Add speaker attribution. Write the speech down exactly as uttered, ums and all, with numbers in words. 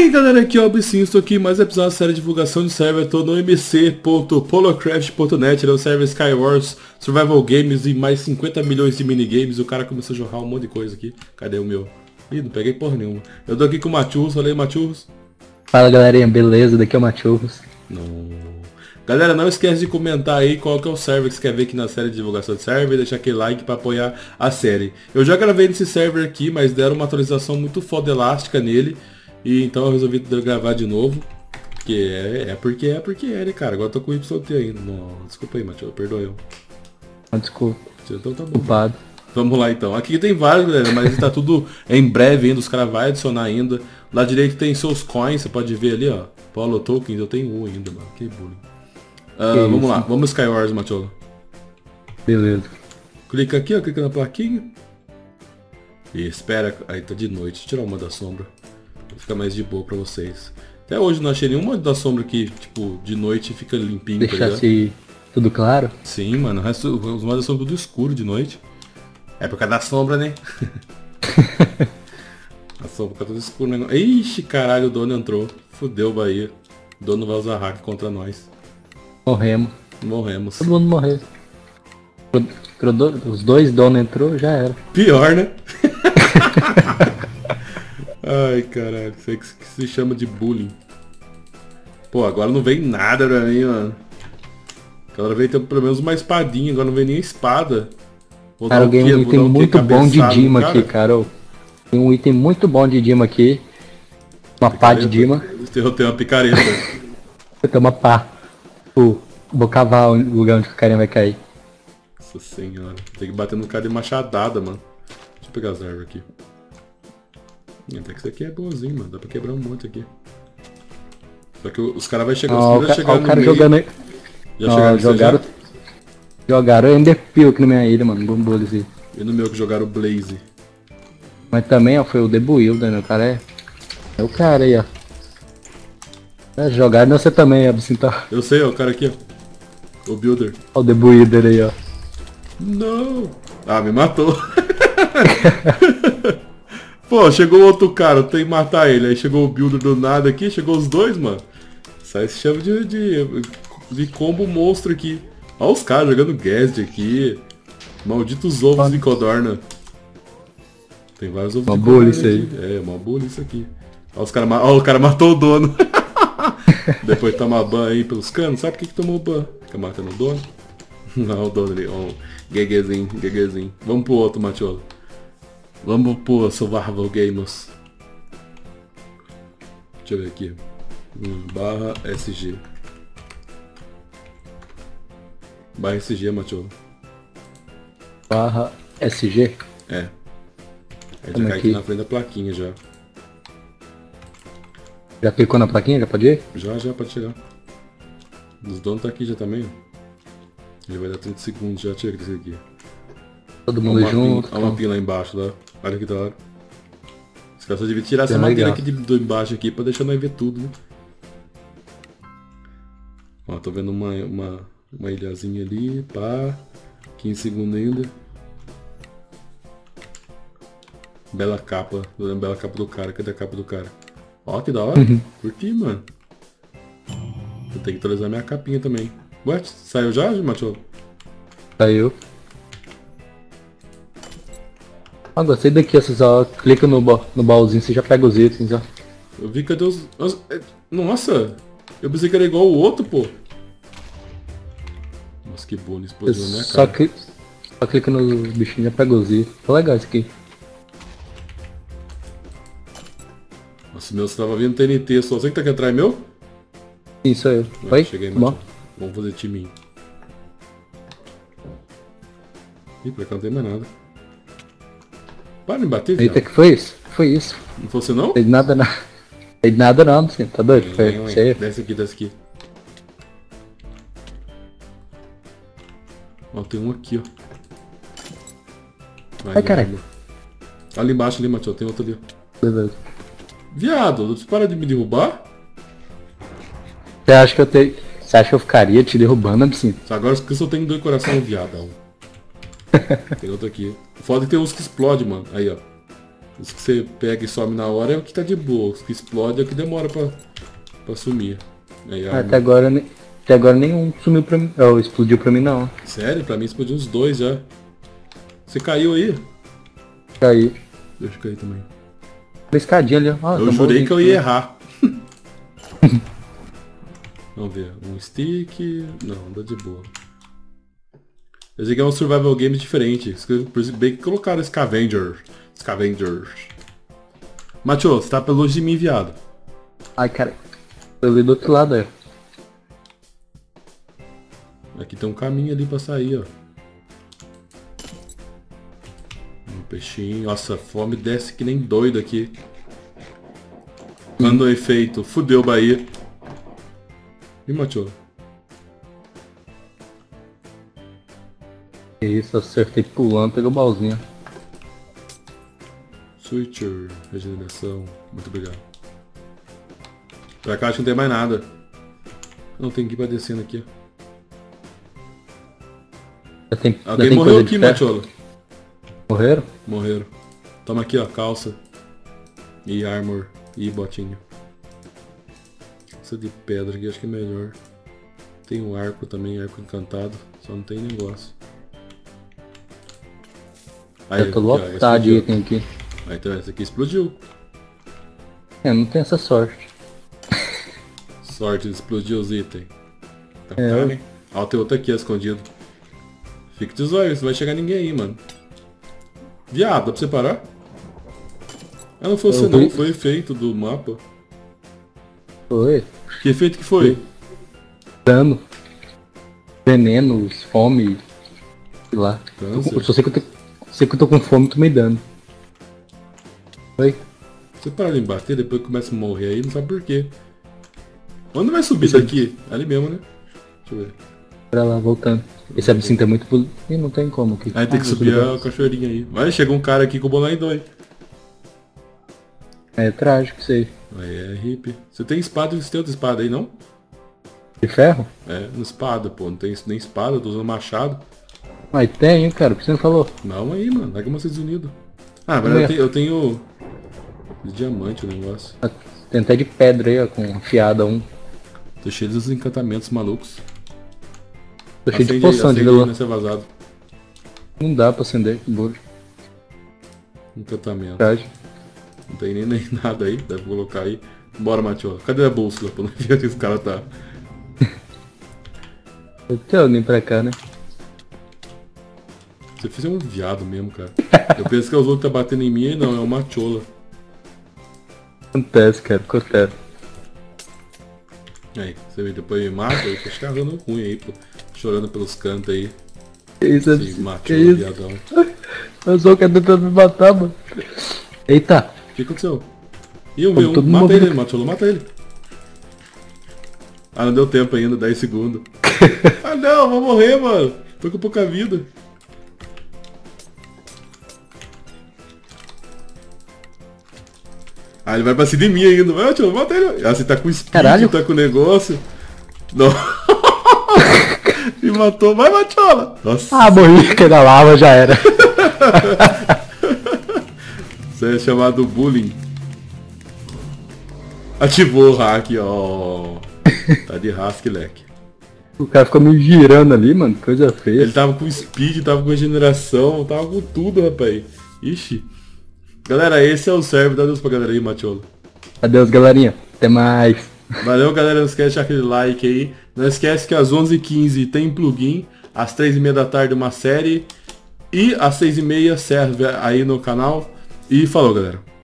Speaker 1: aí galera, aqui é o Absinho, estou aqui em mais um episódio da série de divulgação de server. Estou no m c ponto polocraft ponto net, é o server Skywars Survival Games e mais cinquenta milhões de minigames. O cara começou a jorrar um monte de coisa aqui. Cadê o meu? Ih, não peguei porra nenhuma. Eu tô aqui com o Machurros, falei Machurros.
Speaker 2: Fala galerinha, beleza? Daqui é o Machurros.
Speaker 1: Não. Galera, não esquece de comentar aí qual que é o server que você quer ver aqui na série de divulgação de server e deixar aquele like para apoiar a série. Eu já gravei nesse server aqui, mas deram uma atualização muito foda elástica nele. E então eu resolvi gravar de novo. Porque é, é porque é porque é, né, cara? Agora eu tô com o Y T ainda. Não, desculpa aí, Matheus, perdoa eu.
Speaker 2: Ah, desculpa.
Speaker 1: Então tá bom.
Speaker 2: Culpado.
Speaker 1: Vamos lá então. Aqui tem vários, galera, mas tá tudo em breve ainda. Os caras vão adicionar ainda. Lá direito tem seus coins, você pode ver ali, ó. Paulo Tokens, eu tenho um ainda, mano. Que bullying. Uh, vamos lá, vamos Skywars, Matheus.
Speaker 2: Beleza.
Speaker 1: Clica aqui, ó, clica na plaquinha. E espera. Aí tá de noite. Deixa eu tirar uma da sombra. Fica mais de boa pra vocês. Até hoje não achei nenhuma da sombra que, tipo, de noite fica limpinho.
Speaker 2: Deixasse tudo claro?
Speaker 1: Sim, mano. O resto, os modos são tudo escuro de noite. É por causa da sombra, né? A sombra fica tudo escuro, né? Ixi, caralho, o dono entrou. Fudeu, Bahia. O dono vai usar hack contra nós.
Speaker 2: Morremos.
Speaker 1: Morremos.
Speaker 2: Todo mundo morreu. Os dois donos entrou, já era.
Speaker 1: Pior, né? Ai, caralho, isso aí que se chama de bullying. Pô, agora não vem nada pra mim, mano. Agora veio ter pelo menos uma espadinha, agora não vem nem espada. Vou
Speaker 2: cara, alguém um item muito bom de Dima aqui, cara. Tem um item muito bom de Dima aqui. Uma picareta. Pá de Dima.
Speaker 1: Eu tenho uma picareta.
Speaker 2: Eu tenho uma pá. Pô, vou cavar o lugar onde o carinha vai cair.
Speaker 1: Nossa senhora. Tem que bater no cara de machadada, mano. Deixa eu pegar as ervas aqui. Até que isso aqui é bonzinho, mano. Dá pra quebrar um monte aqui. Só que os caras vão chegar,
Speaker 2: oh,
Speaker 1: os caras
Speaker 2: chegar
Speaker 1: no
Speaker 2: o cara
Speaker 1: meio.
Speaker 2: Jogando aí.
Speaker 1: Já
Speaker 2: oh,
Speaker 1: chegaram
Speaker 2: jogaram. Já? Jogaram Enderpeel aqui na minha ilha, mano. Bombolhos aí.
Speaker 1: E no meu que jogaram o Blaze.
Speaker 2: Mas também, ó, foi o The Builder, né? O cara é. É o cara aí, ó. É, jogaram não você também, Absinto.
Speaker 1: Eu sei, ó, o cara aqui, ó. O Builder.
Speaker 2: Ó, o The Builder aí, ó.
Speaker 1: Não! Ah, me matou. Pô, chegou outro cara, eu tenho que matar ele. Aí chegou o Builder do nada aqui, chegou os dois, mano. Sai esse chave de, de, de combo monstro aqui. Olha os caras jogando Ghast aqui. Malditos ovos de codorna. Tem vários ovos
Speaker 2: uma
Speaker 1: de
Speaker 2: codorna
Speaker 1: isso
Speaker 2: aí.
Speaker 1: É, uma bolha isso aqui. Olha os cara, ó, o cara matou o dono. Depois de tomar ban aí pelos canos, sabe por que que tomou ban? Fica matando o dono? Não, o dono ali, ó. Um gegezinho, gegezinho. Vamos pro outro, Matiolo. Vamos pro Survival Games. Deixa eu ver aqui. Hum, barra S G. Barra S G, Matiolo.
Speaker 2: Barra S G?
Speaker 1: É. Aí já cai aqui na frente da plaquinha já.
Speaker 2: Já clicou na plaquinha? Já pode ir?
Speaker 1: Já, já, pode chegar. Os donos tá aqui já também, ó. Ele vai dar trinta segundos, já chega isso aqui.
Speaker 2: Todo mundo
Speaker 1: olha
Speaker 2: junto.
Speaker 1: Olha a mapinha lá embaixo, lá. Olha que da hora. Os caras só deviam tirar essa madeira aqui de, de embaixo aqui pra deixar nós ver tudo, né? Ó, tô vendo uma, uma, uma ilhazinha ali, pá. quinze segundos ainda. Bela capa. Bela capa do cara. Cadê a capa do cara? Ó, que da hora.
Speaker 2: Uhum.
Speaker 1: Curti, mano. Eu tenho que atualizar minha capinha também. Ué, saiu já, Matheus?
Speaker 2: Saiu. Ah, gostei daqui, você só clica no, ba no baúzinho, você já pega os itens, ó.
Speaker 1: Eu vi, cadê os... Nossa! Eu pensei que era igual o outro, pô. Nossa, que bom, explodiu na minha cara.
Speaker 2: Só, cli só clica nos bichinhos e já pega os itens. Tá legal isso aqui.
Speaker 1: Nossa, meu, você tava vindo T N T só. Você que tá aqui atrás, meu?
Speaker 2: Sim, sou eu.
Speaker 1: Ah,
Speaker 2: Oi?
Speaker 1: cheguei,
Speaker 2: Bom.
Speaker 1: Matheus. Vamos fazer timinho. Ih, pra cá não tem mais nada. Para de me bater,
Speaker 2: Eita,
Speaker 1: viado.
Speaker 2: que foi isso? Foi isso.
Speaker 1: Não foi você não?
Speaker 2: Tem nada não. Tem nada não, assim, tá doido? Foi
Speaker 1: Vem, vem.
Speaker 2: você.
Speaker 1: Desce aqui, desce aqui. Ó, tem um aqui, ó.
Speaker 2: Ai, caralho.
Speaker 1: Ali embaixo, ali, Matheus, tem outro ali, ó.
Speaker 2: Beleza.
Speaker 1: Viado, você para de me derrubar?
Speaker 2: Você acha que eu tenho... Você acha que eu ficaria te derrubando, Absinto?
Speaker 1: Agora que eu só tenho dois corações, viado. Tem outro aqui. Foda que tem uns que explodem, mano. Aí, ó. Os que você pega e some na hora é o que tá de boa. Os que explode é o que demora pra, pra sumir. Aí,
Speaker 2: Ah, até agora, ne- até agora nenhum sumiu pra mim. Oh, explodiu pra mim não.
Speaker 1: sério? Pra mim explodiu uns dois já. Você caiu aí?
Speaker 2: Caiu.
Speaker 1: Deixa eu cair também.
Speaker 2: Uma escadinha ali, ó.
Speaker 1: Eu jurei que eu ia errar. Vamos ver. Um stick. Não, dá de boa. Eu sei que é um survival game diferente. Por isso bem que colocaram Scavenger. Scavengers. Macho, você tá pelo longe de mim, viado.
Speaker 2: Ai, cara. Eu li do outro lado, aí.
Speaker 1: Aqui tem um caminho ali pra sair, ó. Um peixinho. Nossa, a fome desce que nem doido aqui. Mandou efeito. Fudeu Bahia. E Macho?
Speaker 2: Que isso, acertei pulando, pegou o balzinho.
Speaker 1: Switcher. Regeneração. Muito obrigado. Pra cá acho que não tem mais nada. Não, tem que ir pra descendo aqui, ó.
Speaker 2: Já tem, já
Speaker 1: Alguém
Speaker 2: tem
Speaker 1: morreu
Speaker 2: coisa de
Speaker 1: aqui,
Speaker 2: ferro?
Speaker 1: Macholo.
Speaker 2: Morreram?
Speaker 1: Morreram. Toma aqui, ó, calça. E armor. E botinho. Essa de pedra aqui acho que é melhor. Tem um arco também, arco encantado. Só não tem negócio.
Speaker 2: Eu tô
Speaker 1: aqui, ó,
Speaker 2: lotado de
Speaker 1: explodiu.
Speaker 2: item aqui.
Speaker 1: Aí então essa aqui explodiu.
Speaker 2: É, não tem essa sorte.
Speaker 1: Sorte de explodir os itens. Tá
Speaker 2: É,
Speaker 1: caro, hein? Ó, tem outro aqui escondido. Fica de zóio, não vai chegar ninguém aí, mano. Viado, dá pra você parar? Ah, não foi você
Speaker 2: Eu
Speaker 1: não,
Speaker 2: vi.
Speaker 1: foi efeito do mapa.
Speaker 2: Foi.
Speaker 1: Que efeito que foi?
Speaker 2: Dano. Venenos, fome. Sei lá.
Speaker 1: Câncer.
Speaker 2: Eu só sei que eu tô, sei que eu tô com fome, tô me dando. Oi?
Speaker 1: Você para de me bater, depois começa a morrer aí, não sabe por quê. Onde vai subir daqui? Ali mesmo, né? Deixa eu ver.
Speaker 2: Pra lá, voltando. Esse absinto é muito... pol- Ih, não tem como aqui.
Speaker 1: Aí tem que
Speaker 2: Ah,
Speaker 1: subir
Speaker 2: tudo
Speaker 1: a cachoeirinha aí. Vai, chegou um cara aqui com o bolão em dois.
Speaker 2: bem. É trágico isso aí.
Speaker 1: Aí é hippie. Você tem espada, você tem outra espada aí, não?
Speaker 2: De ferro?
Speaker 1: É, uma espada, pô. Não tem nem espada, eu tô usando machado.
Speaker 2: Mas tem, cara. Por que você não falou?
Speaker 1: Não, aí, mano. Larga você desunido. Ah, mas eu tenho, eu tenho... De diamante o negócio.
Speaker 2: Ah, tem até de pedra aí, ó. Com afiada um.
Speaker 1: Tô cheio dos encantamentos malucos.
Speaker 2: Tô cheio de
Speaker 1: Acende aí,
Speaker 2: poção de
Speaker 1: acende aí
Speaker 2: vilão.
Speaker 1: nesse vazado.
Speaker 2: Não dá pra acender. Que burro.
Speaker 1: Encantamento.
Speaker 2: Verdade.
Speaker 1: Não tem nem, nem nada aí, deve colocar aí. Bora, Matiola. Cadê a bússola? Pra não ver onde esse cara tá.
Speaker 2: Eu tô nem pra cá, né?
Speaker 1: Você fez um viado mesmo, cara. Eu penso que é os outros que tá batendo em mim e não, é o Matiola.
Speaker 2: Acontece, cara. Acontece.
Speaker 1: Aí, você vê, depois me mata, eu tô escarrando ruim aí, pô. Chorando pelos cantos aí.
Speaker 2: Que isso,
Speaker 1: Esse
Speaker 2: absinto? Que
Speaker 1: Matiola,
Speaker 2: isso?
Speaker 1: viadão.
Speaker 2: Eu sou o cara tentando me matar, mano. Eita.
Speaker 1: O que aconteceu? Ih, o
Speaker 2: Todo
Speaker 1: meu,
Speaker 2: mundo
Speaker 1: mata
Speaker 2: morreu.
Speaker 1: ele, Matiola, mata ele. Ah, não deu tempo ainda, dez segundos. Ah não, vou morrer, mano. Tô com pouca vida. Ah, ele vai pra cima de mim ainda. Vai, Matiola, mata ele. Ah, você tá com speed,
Speaker 2: Caralho.
Speaker 1: tá com negócio. Não. Me matou. Vai, Matiola. Nossa.
Speaker 2: Ah, morri. Que da lava já era.
Speaker 1: Isso é chamado bullying. Ativou o hack, ó. Tá de rasque, leque.
Speaker 2: O cara ficou me girando ali, mano. Coisa feia.
Speaker 1: Ele tava com speed, tava com regeneração, tava com tudo, rapaz. Ixi. Galera, esse é o server. Dá Deus pra galera aí, Matiola.
Speaker 2: Adeus, galerinha. Até mais.
Speaker 1: Valeu, galera. Não esquece de deixar aquele like aí. Não esquece que às onze e quinze tem plugin. Às três e meia da tarde uma série. E às seis e meia serve aí no canal. E falou, galera.